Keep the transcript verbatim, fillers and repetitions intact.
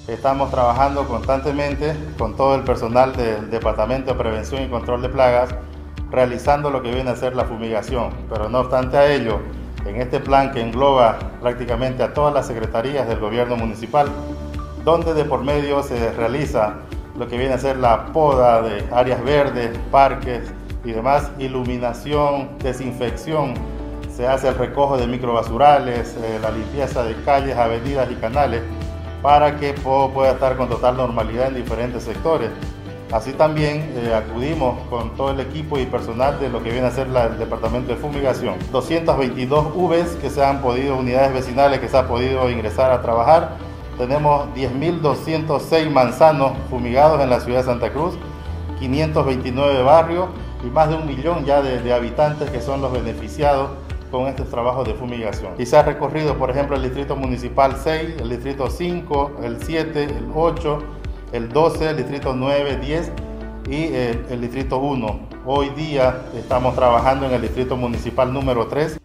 Estamos trabajando constantemente con todo el personal del Departamento de Prevención y Control de Plagas, realizando lo que viene a ser la fumigación. Pero no obstante a ello, en este plan que engloba prácticamente a todas las secretarías del gobierno municipal, donde de por medio se realiza lo que viene a ser la poda de áreas verdes, parques y demás, iluminación, desinfección, se hace el recojo de microbasurales, eh, la limpieza de calles, avenidas y canales, para que todo pueda estar con total normalidad en diferentes sectores. Así también eh, acudimos con todo el equipo y personal de lo que viene a ser la, el departamento de fumigación. doscientas veintidós U V Es que se han podido, unidades vecinales que se han podido ingresar a trabajar. Tenemos diez mil doscientos seis manzanos fumigados en la ciudad de Santa Cruz, quinientos veintinueve barrios y más de un millón ya de, de habitantes que son los beneficiados con estos trabajos de fumigación. Y se ha recorrido, por ejemplo, el distrito municipal seis, el distrito cinco, el siete, el ocho, el doce, el distrito nueve, diez y el, el distrito uno. Hoy día estamos trabajando en el distrito municipal número tres.